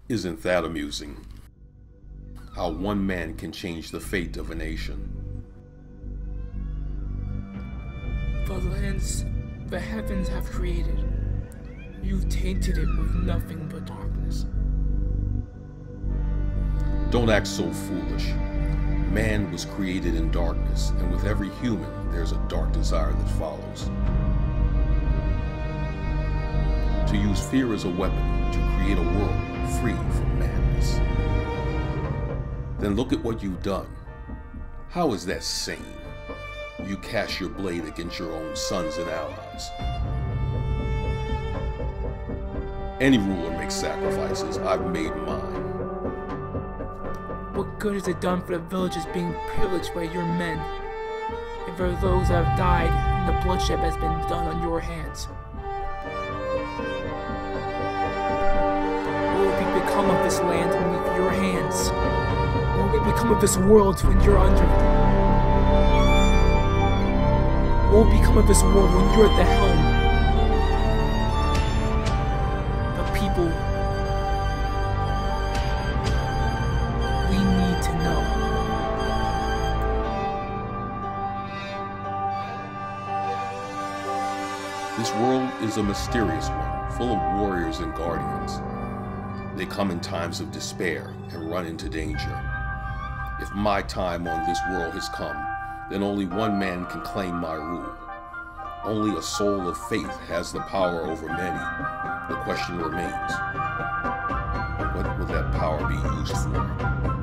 Isn't that amusing? How one man can change the fate of a nation. The lands the heavens have created, you've tainted it with nothing but darkness. Don't act so foolish. Man was created in darkness, and with every human, there's a dark desire that follows. To use fear as a weapon to create a world free from madness. Then look at what you've done. How is that sane? You cast your blade against your own sons and allies. Any ruler makes sacrifices. I've made mine. What good has it done for the villages being pillaged by your men, and for those that have died and the bloodshed has been done on your hands? What will become of this land when leave your hands? What will become of this world when you're under it? What will become of this world when you're at the helm? The people, we need to know. This world is a mysterious one, full of warriors and guardians. They come in times of despair and run into danger. If my time on this world has come, then only one man can claim my rule. Only a soul of faith has the power over many. The question remains, what will that power be used for?